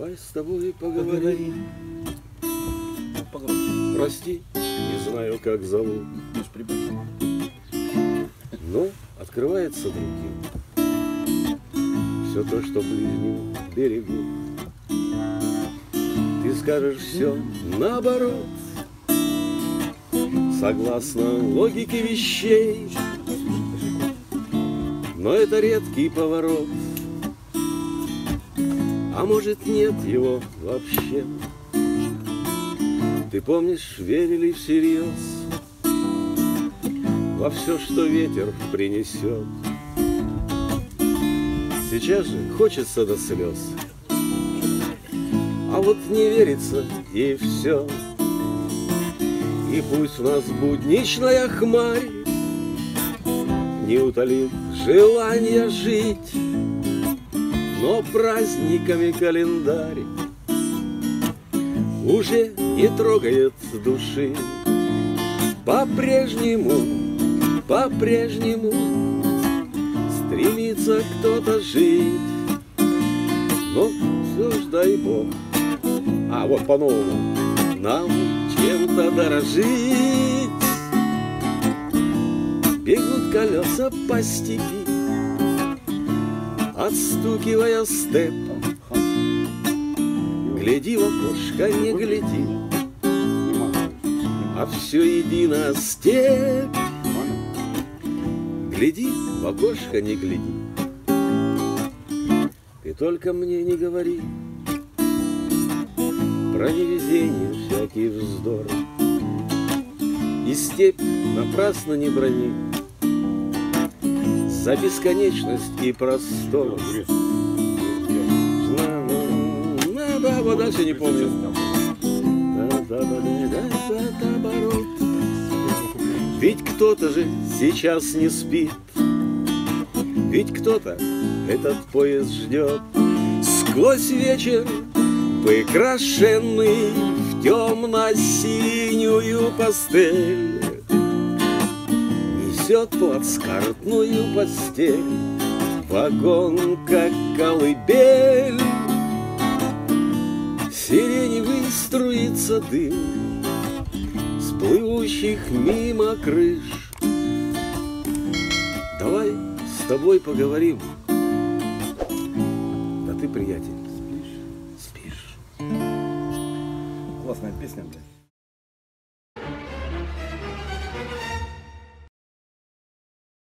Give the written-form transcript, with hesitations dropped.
Давай с тобой поговорим. Погромче. Прости, не знаю, как зовут. Но открывается другим все то, что ближнему берегу. Ты скажешь все наоборот, согласно логике вещей. Но это редкий поворот, а может нет его вообще. Ты помнишь, верили всерьез во все, что ветер принесет. Сейчас же хочется до слез, а вот не верится и все. И пусть у нас будничная хмарь не утолит желание жить, но праздниками календарь уже не трогает души. По-прежнему стремится кто-то жить, но все ж дай Бог. А вот по-новому нам чем-то дорожить. Бегут колеса по степи, отстукивая степ. Гляди в окошко, не гляди, а все едино степь. Гляди в окошко, не гляди. Ты только мне не говори про невезение, всякий вздор. И степь напрасно не брони за бесконечность и простор. Да, вот дальше не помню. Ведь кто-то же сейчас не спит, ведь кто-то этот поезд ждет. Сквозь вечер, выкрашенный в темно-синюю пастель, несет плацкартную постель вагон, как колыбель. Сиреневый струится дым с плывущих мимо крыш. Давай с тобой поговорим. Да ты, приятель, спишь? Классная песня, блядь.